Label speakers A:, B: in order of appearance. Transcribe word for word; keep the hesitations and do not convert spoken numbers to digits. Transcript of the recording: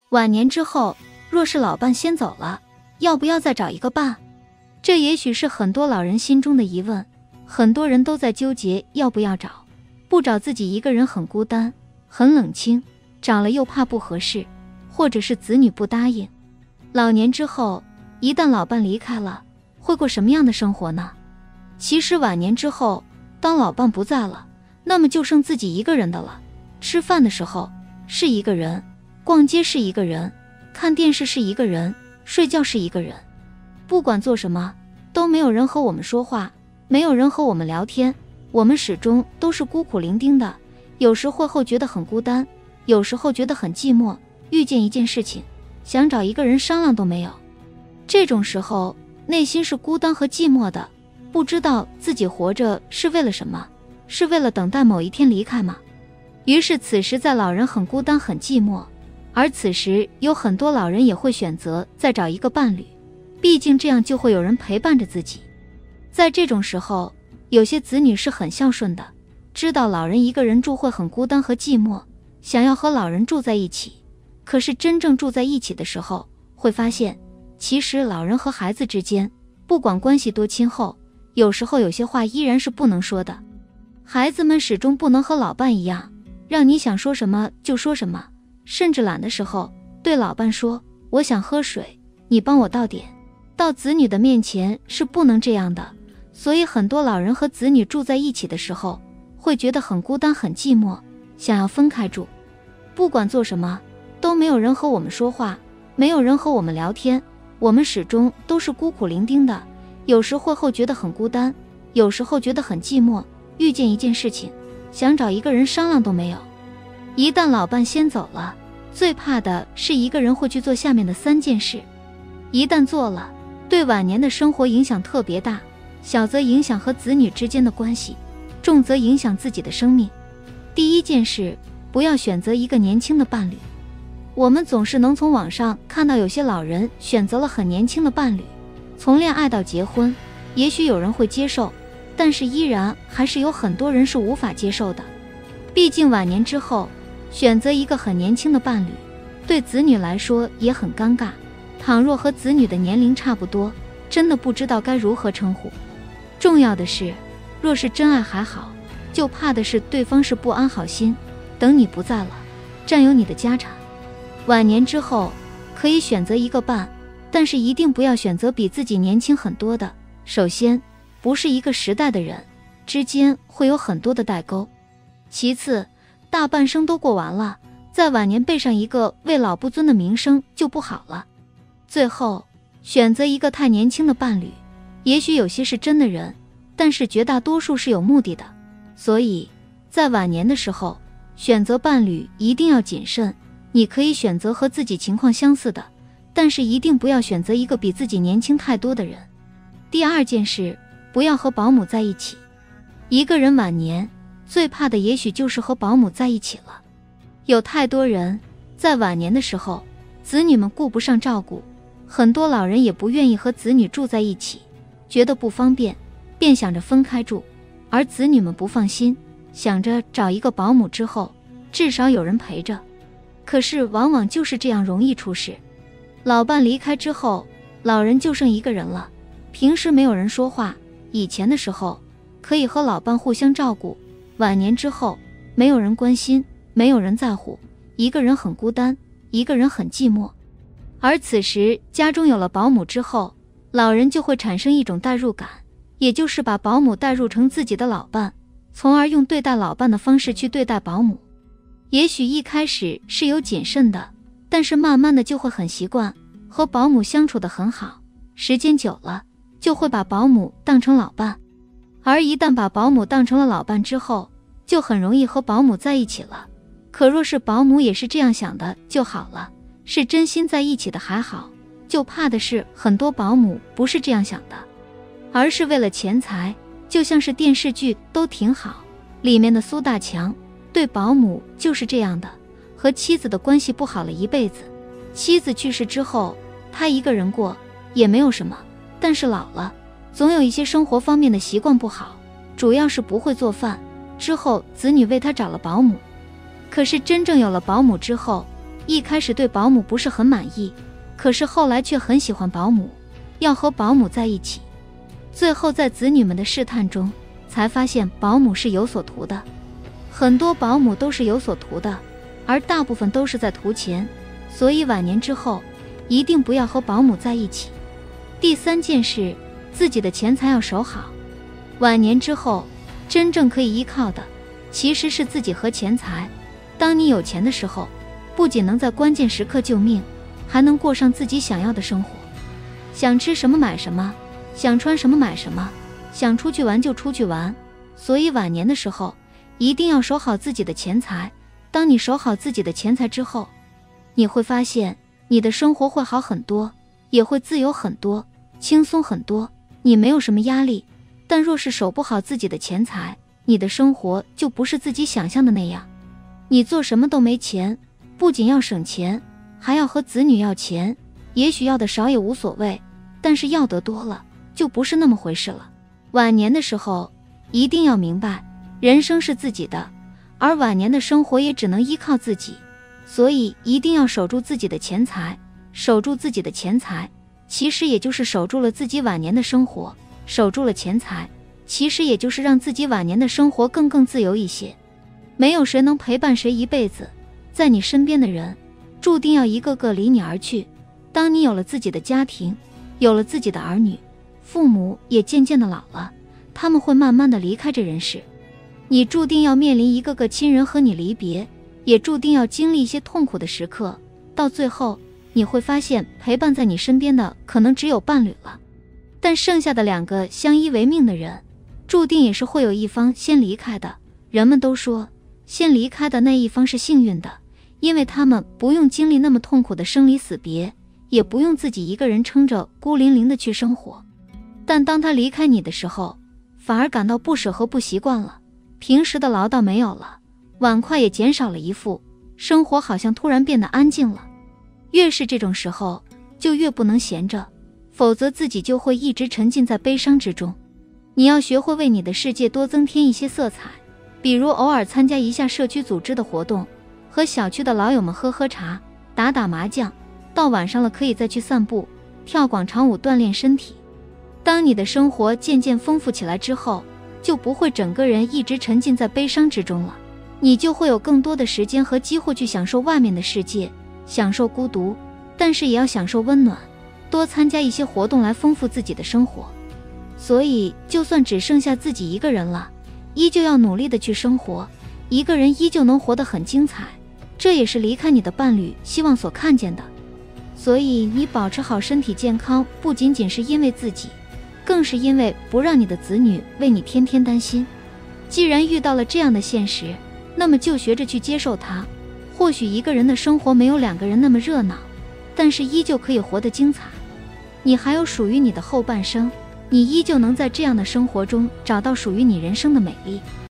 A: 晚年之后，若是老伴先走了，要不要再找一个伴？这也许是很多老人心中的疑问，很多人都在纠结要不要找，不找自己一个人很孤单，很冷清，找了又怕不合适，或者是子女不答应。老年之后，一旦老伴离开了，会过什么样的生活呢？其实晚年之后，当老伴不在了，那么就剩自己一个人的了。吃饭的时候是一个人，逛街是一个人，看电视是一个人，睡觉是一个人。不管做什么，都没有人和我们说话，没有人和我们聊天，我们始终都是孤苦伶仃的。有时会后觉得很孤单，有时候觉得很寂寞，遇见一件事情，想找一个人商量都没有。这种时候，内心是孤单和寂寞的，不知道自己活着是为了什么，是为了等待某一天离开吗？于是此时在老人很孤单很寂寞，而此时有很多老人也会选择再找一个伴侣，毕竟这样就会有人陪伴着自己。在这种时候，有些子女是很孝顺的，知道老人一个人住会很孤单和寂寞，想要和老人住在一起。可是真正住在一起的时候，会发现其实老人和孩子之间，不管关系多亲厚，有时候有些话依然是不能说的。孩子们始终不能和老伴一样，让你想说什么就说什么，甚至懒的时候对老伴说我想喝水，你帮我倒点。到子女的面前是不能这样的，所以很多老人和子女住在一起的时候，会觉得很孤单很寂寞，想要分开住。不管做什么，都没有人和我们说话，没有人和我们聊天，我们始终都是孤苦伶仃的。有时会后觉得很孤单，有时候觉得很寂寞，遇见一件事情，想找一个人商量都没有。一旦老伴先走了，最怕的是一个人会去做下面的三件事。一旦做了，对晚年的生活影响特别大，小则影响和子女之间的关系，重则影响自己的生命。第一件事，不要选择一个年轻的伴侣。我们总是能从网上看到有些老人选择了很年轻的伴侣，从恋爱到结婚，也许有人会接受，但是依然还是有很多人是无法接受的。毕竟晚年之后，选择一个很年轻的伴侣，对子女来说也很尴尬。倘若和子女的年龄差不多，真的不知道该如何称呼。重要的是，若是真爱还好，就怕的是对方是不安好心，等你不在了，占有你的家产。晚年之后，可以选择一个伴，但是一定不要选择比自己年轻很多的。首先，不是一个时代的人，之间会有很多的代沟。其次，大半生都过完了，在晚年背上一个为老不尊的名声就不好了。最后，选择一个太年轻的伴侣，也许有些是真的人，但是绝大多数是有目的的。所以，在晚年的时候，选择伴侣一定要谨慎。你可以选择和自己情况相似的，但是一定不要选择一个比自己年轻太多的人。第二件事，不要和保姆在一起。一个人晚年最怕的也许就是和保姆在一起了。有太多人在晚年的时候，子女们顾不上照顾，很多老人也不愿意和子女住在一起，觉得不方便，便想着分开住。而子女们不放心，想着找一个保姆之后，至少有人陪着。可是往往就是这样容易出事。老伴离开之后，老人就剩一个人了，平时没有人说话，以前的时候可以和老伴互相照顾，晚年之后没有人关心，没有人在乎，一个人很孤单，一个人很寂寞。而此时家中有了保姆之后，老人就会产生一种代入感，也就是把保姆代入成自己的老伴，从而用对待老伴的方式去对待保姆。也许一开始是有谨慎的，但是慢慢的就会很习惯，和保姆相处得很好，时间久了就会把保姆当成老伴。而一旦把保姆当成了老伴之后，就很容易和保姆在一起了。可若是保姆也是这样想的就好了，是真心在一起的还好，就怕的是很多保姆不是这样想的，而是为了钱财。就像是电视剧都挺好里面的苏大强，对保姆就是这样的，和妻子的关系不好了一辈子。妻子去世之后，他一个人过也没有什么，但是老了总有一些生活方面的习惯不好，主要是不会做饭。之后子女为他找了保姆，可是真正有了保姆之后， 一开始对保姆不是很满意，可是后来却很喜欢保姆，要和保姆在一起。最后在子女们的试探中，才发现保姆是有所图的。很多保姆都是有所图的，而大部分都是在图钱，所以晚年之后一定不要和保姆在一起。第三件事，自己的钱财要守好。晚年之后，真正可以依靠的其实是自己和钱财。当你有钱的时候，不仅能在关键时刻救命，还能过上自己想要的生活。想吃什么买什么，想穿什么买什么，想出去玩就出去玩。所以晚年的时候一定要守好自己的钱财。当你守好自己的钱财之后，你会发现你的生活会好很多，也会自由很多，轻松很多，你没有什么压力。但若是守不好自己的钱财，你的生活就不是自己想象的那样。你做什么都没钱，不仅要省钱，还要和子女要钱。也许要的少也无所谓，但是要得多了就不是那么回事了。晚年的时候一定要明白，人生是自己的，而晚年的生活也只能依靠自己。所以一定要守住自己的钱财。守住自己的钱财，其实也就是守住了自己晚年的生活。守住了钱财，其实也就是让自己晚年的生活更更自由一些。没有谁能陪伴谁一辈子，在你身边的人注定要一个个离你而去。当你有了自己的家庭，有了自己的儿女，父母也渐渐的老了，他们会慢慢的离开这人世。你注定要面临一个个亲人和你离别，也注定要经历一些痛苦的时刻。到最后你会发现，陪伴在你身边的可能只有伴侣了。但剩下的两个相依为命的人，注定也是会有一方先离开的。人们都说，先离开的那一方是幸运的，因为他们不用经历那么痛苦的生离死别，也不用自己一个人撑着孤零零的去生活。但当他离开你的时候，反而感到不舍和不习惯了。平时的唠叨没有了，碗筷也减少了一副，生活好像突然变得安静了。越是这种时候，就越不能闲着，否则自己就会一直沉浸在悲伤之中。你要学会为你的世界多增添一些色彩，比如偶尔参加一下社区组织的活动，和小区的老友们喝喝茶，打打麻将，到晚上了可以再去散步，跳广场舞锻炼身体。当你的生活渐渐丰富起来之后，就不会整个人一直沉浸在悲伤之中了，你就会有更多的时间和机会去享受外面的世界，享受孤独，但是也要享受温暖，多参加一些活动来丰富自己的生活。所以就算只剩下自己一个人了，依旧要努力的去生活，一个人依旧能活得很精彩，这也是离开你的伴侣希望所看见的。所以你保持好身体健康，不仅仅是因为自己，更是因为不让你的子女为你天天担心。既然遇到了这样的现实，那么就学着去接受它。或许一个人的生活没有两个人那么热闹，但是依旧可以活得精彩。你还有属于你的后半生，你依旧能在这样的生活中找到属于你人生的美丽。